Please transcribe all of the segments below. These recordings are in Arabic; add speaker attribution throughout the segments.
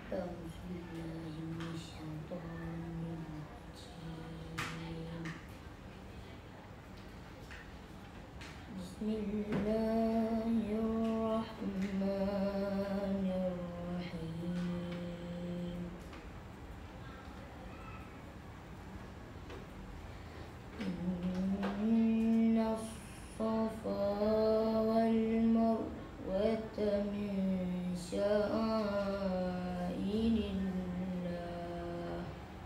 Speaker 1: أعوذ بالله من الشيطان الرجيم. بسم الله الرحمن الرحيم. إن الصفا والمروة من شعائر الله،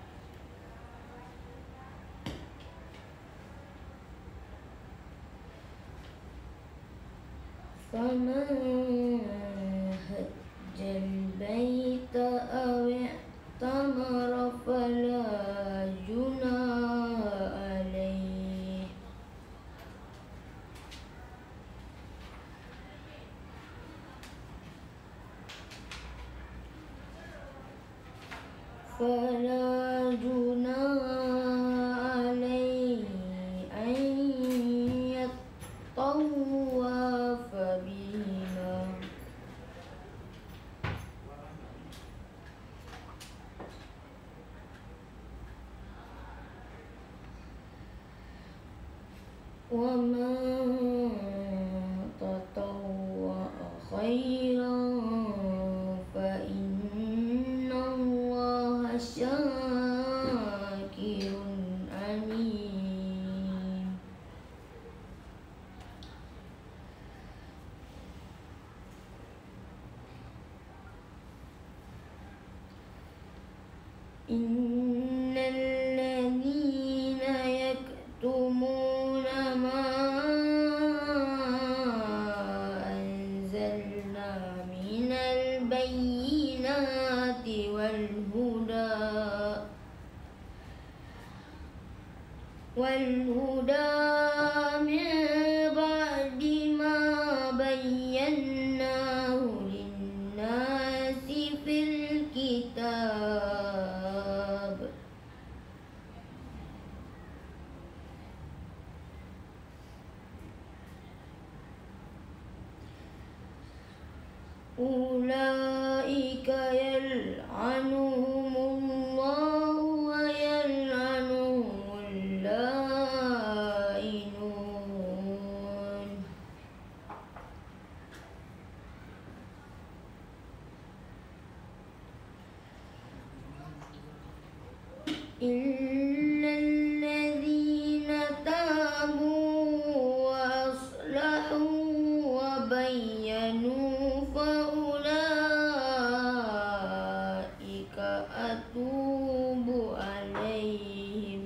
Speaker 1: فمن حج البيت أو اعتمر فلا جناح عليه أن يطوف بهما، ومن تطوع خيرا فإن الله شاكر عليم. إن الذين يكتمون ما أنزلنا من البينات والهدى من بعد ما بيناه للناس في الكتاب، أولئك يلعنهم الله ويلعنهم اللائنون. إلا الذين تابوا وأصلحوا وبينوا فأولئك أتوب عليهم.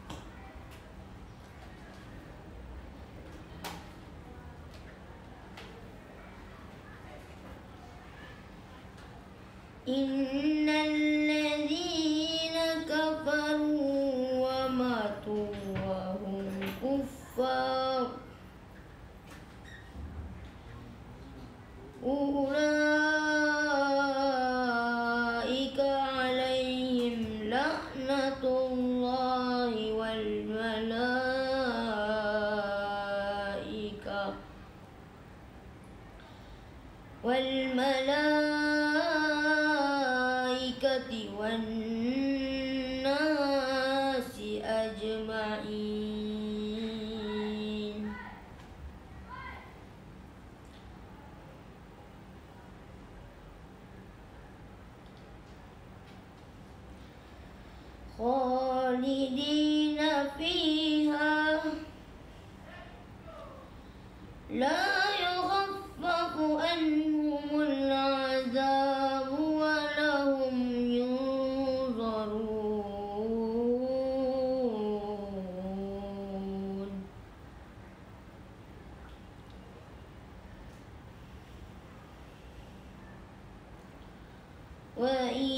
Speaker 1: إن الذين كفروا وماتوا وهم كفار أولئك عليهم لعنة الله والملائكة والناس أجمعين. خالدين فيها لا يخفف عنهم العذاب ولا هم ينظرون. وإن